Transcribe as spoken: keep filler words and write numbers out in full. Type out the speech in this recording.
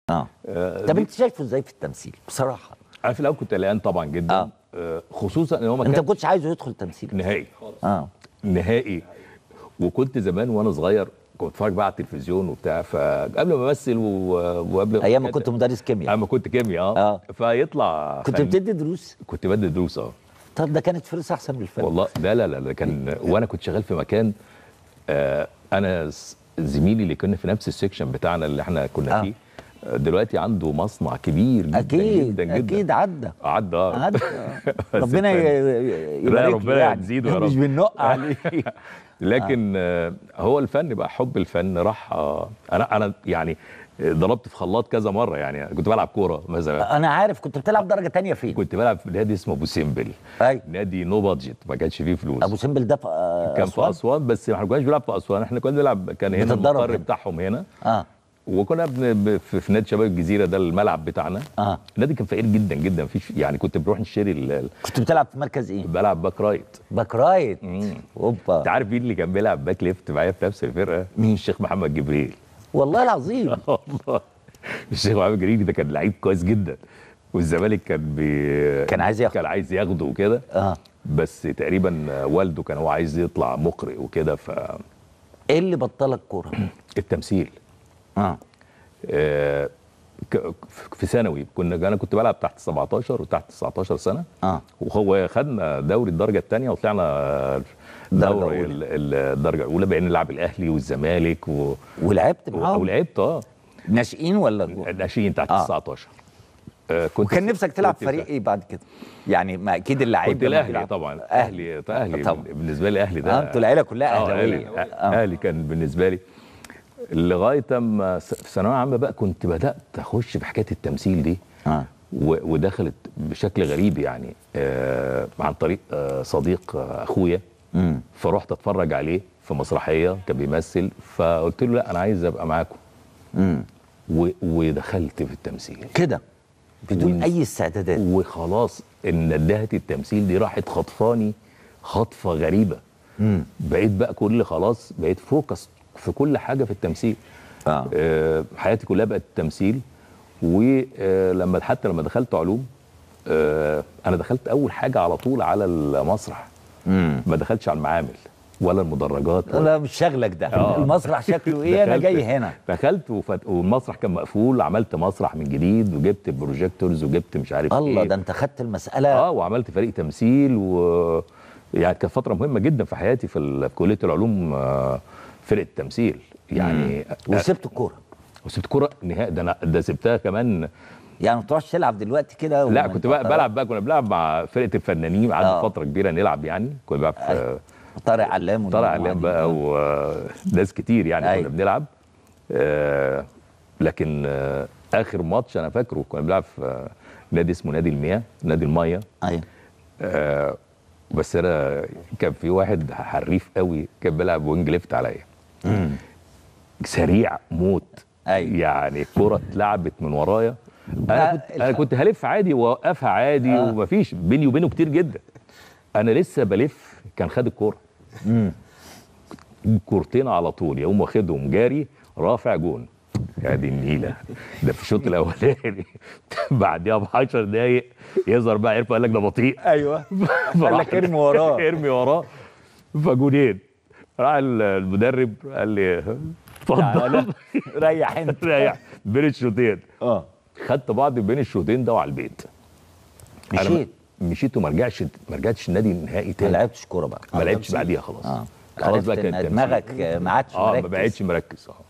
اه, آه طب انت شايفه ازاي في التمثيل بصراحه؟ انا في الاول كنت قلقان طبعا جدا. آه. آه خصوصا ان هو ما انت ما كنتش عايزه يدخل تمثيل نهائي خالص. اه نهائي. وكنت زمان وانا صغير كنت بتفرج بقى على التلفزيون وبتاع، فقبل ما امثل وقبل ايام ما كنت مدرس كيمياء. اما كنت كيمياء اه, آه. فيطلع كنت بتدي دروس؟ كنت بدي دروس اه. طب ده كانت فلوس احسن من الفن والله. لا لا لا كان وانا كنت شغال في مكان آه انا زميلي اللي كنا في نفس السكشن بتاعنا اللي احنا كنا آه. فيه دلوقتي عنده مصنع كبير جدا أكيد جدا جدا. اكيد عدى عدى عدى ربنا يبارك ربنا يعني. يزيده يا رب. مش بننق عليه. لكن آه. هو الفن بقى، حب الفن راح. آه انا انا يعني ضربت في خلاط كذا مره، يعني كنت بلعب كوره مثلا. انا عارف. كنت بتلعب درجه ثانيه فين؟ كنت بلعب في نادي اسمه ابو سمبل. ايوه نادي نو بادجت، ما كانش فيه فلوس. ابو سمبل ده في أسوان؟ كان في اسوان، بس ما كناش بنلعب في اسوان، احنا كنا بنلعب كان هنا المقر بتاعهم هنا. اه وكنا بن... في نادي شباب الجزيره ده الملعب بتاعنا. اه النادي كان فقير جدا جدا، مفيش يعني. كنت بنروح نشتري ال... كنت بتلعب في مركز ايه؟ بلعب باك رايت. باك رايت. اوبا. انت عارف مين اللي كان بيلعب باك ليفت معايا في نفس الفرقه؟ مين؟ الشيخ محمد جبريل. والله العظيم. والله الشيخ محمد جبريل ده كان لعيب كويس جدا، والزمالك كان بي... كان عايز ياخده كان عايز ياخده وكده. اه بس تقريبا والده كان هو عايز يطلع مقرئ وكده. ف ايه اللي بطلك كوره؟ التمثيل. اه آه في ثانوي كنا انا كنت بلعب تحت سبعتاشر وتحت تسعتاشر سنه. اه وهو خدنا دوري الدرجه الثانيه وطلعنا دوري الدرجه الاولى، بقينا نلعب الاهلي والزمالك و... ولعبت معاهم؟ ولعبت اه ناشئين ولا ناشئين تحت آه. تسعتاشر. آه كنت وكان نفسك تلعب فريق ايه بعد كده؟ يعني ما اكيد اللعيب كنت الاهلي طبعا. اهلي اهلي طبعا. بالنسبه لي اهلي ده اه انتوا العيله كلها اهلاويه. آه آه. اهلي كان بالنسبه لي لغايه اما في ثانويه عامه بقى كنت بدات اخش في حكايه التمثيل دي. اه ودخلت بشكل غريب يعني آه عن طريق آه صديق آه اخويا. امم فرحت اتفرج عليه في مسرحيه كان بيمثل، فقلت له لا انا عايز ابقى معاكم. امم ودخلت في التمثيل كده بدون و... اي استعدادات، وخلاص ان ندهه التمثيل دي راحت خطفاني خطفه غريبه. امم بقيت بقى كل خلاص بقيت فوكس في كل حاجه في التمثيل. آه. آه حياتي كلها بقت التمثيل. ولما حتى لما دخلت علوم آه انا دخلت اول حاجه على طول على المسرح. امم ما دخلتش على المعامل ولا المدرجات ولا لا مش شغلك ده. آه. المسرح شكله ايه؟ انا جاي هنا دخلت وفت... والمسرح كان مقفول، عملت مسرح من جديد وجبت بروجيكتورز وجبت مش عارف الله ايه. الله، ده انت خدت المساله. اه وعملت فريق تمثيل، و يعني كانت فتره مهمه جدا في حياتي في, ال... في كليه العلوم. آه فرقه التمثيل يعني. وسبت الكوره؟ وسبت الكوره نهائي. ده انا ده سبتها كمان. يعني ما تروحش تلعب دلوقتي كده؟ لا كنت بقى بلعب بقى، كنا بنلعب مع فرقه الفنانين، قعدنا فتره كبيره نلعب يعني. كنا بنلعب في طارق علام طارق علام بقى وناس كتير يعني. أي. كنا بنلعب آه لكن آه اخر ماتش انا فاكره كنا بنلعب في آه نادي اسمه نادي المياه، نادي الميه. ايوه آه بس انا كان في واحد حريف قوي كان بيلعب وينج ليفت عليا. امم سريع موت. أيوة. يعني الكره اتلعبت من ورايا، انا كنت انا كنت هلف عادي واوقفها عادي. آه. ومفيش بيني وبينه كتير جدا. انا لسه بلف كان خد الكوره. امم كورتين على طول يقوم واخدهم جاري رافع جون. يا دي النيله، ده في الشوط الاولاني. بعديها ب عشر دقايق يظهر بقى عرف قال لك ده بطيء. ايوه قال لك ارمي وراه ارمي وراه. فجونين. راح المدرب قال لي اتفضل ريح انت. ريح بين الشوطين. اه خدت بعض بين الشوطين ده وعلى البيت. مشيت مشيت وما رجعتش ما رجعتش النادي نهائي تاني. ما لعبتش كوره بقى؟ ما لعبتش بعديها خلاص. اه خلاص بقى كان دماغك ما عادش اه مركز. ما بقتش مركز. اه